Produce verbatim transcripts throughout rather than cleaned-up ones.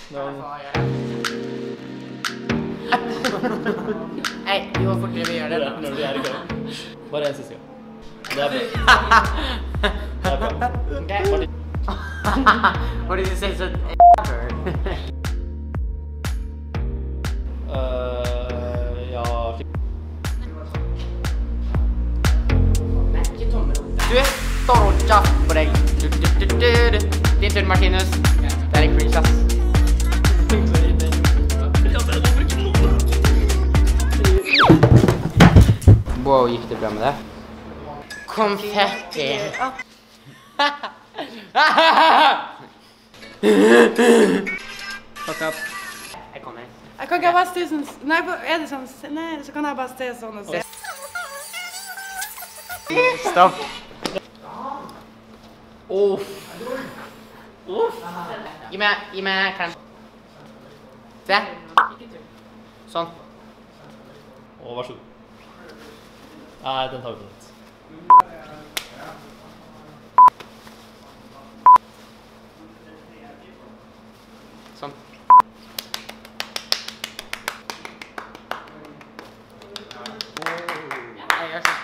Hei, vi må fortere vi gjør det. Når du er i gang. Bare en siste gang. Det er bra. Det er bra. Ok. What did you say? So Ja... Nei, ikke tommel opp. Du står og kjapp på deg. Din tur, Martinus. Det er ikke cringe, ass. Wow, gikk det bra med det? Konfetti. Fuck up. Jeg kommer. Jeg kan ikke bare stå sånn. Nei, er det sånn? Nei, så kan jeg bare stå sånn og se. Stopp. Uff. Uff. Gi meg, gi meg klem. Se. Sånn. Å, vær så god. Nei, den tar vi på nytt. Sånn. Jeg gjør sånn.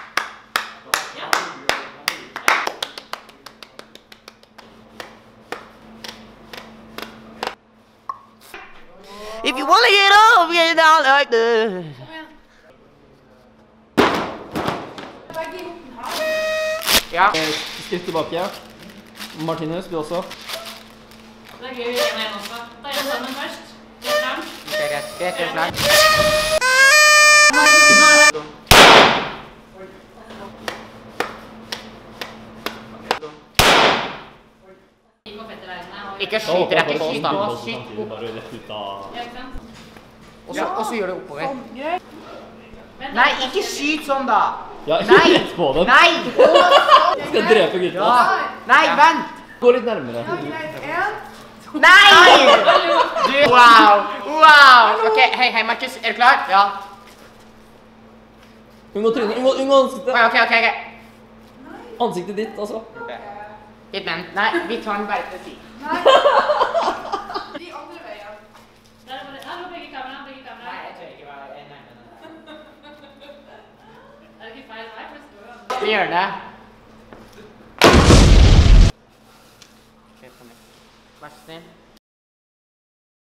If you wanna get up, get down like this. Ja. Skritt tilbake. Martinus, du også. Da gjør vi en og en også. Da gjør vi sammen først. Litt frem. Det er greit, det er klart. Ikke skyt rett i bås da. Skyt opp. Bare rett ut av... Ja, ikke sant? Og så, og så gjør det oppover. Greit. Nei, ikke skyt sånn da. Ja, Nei. rett på den. Nei. Skal drepe gutta. Ja. Nei, vent. Gå litt nærmere. Greit, en. Nei! Du, wow, wow. Ok, hei, hei, Markus, er du klar? Ja. Unngå trynet, unngå, unngå ansiktet. Ok, ok, ok, ok. Ansiktet ditt, altså. Hitman, nei, vi tar den bare til siden. Nei. De andre veien. Der var det. Her var begge kamera, begge kamera. Nei, jeg tør ikke være nærmere. Er det ikke feil vei? For det står jo andre. Vi gjør det. Ok, kom igjen. Vær så snill.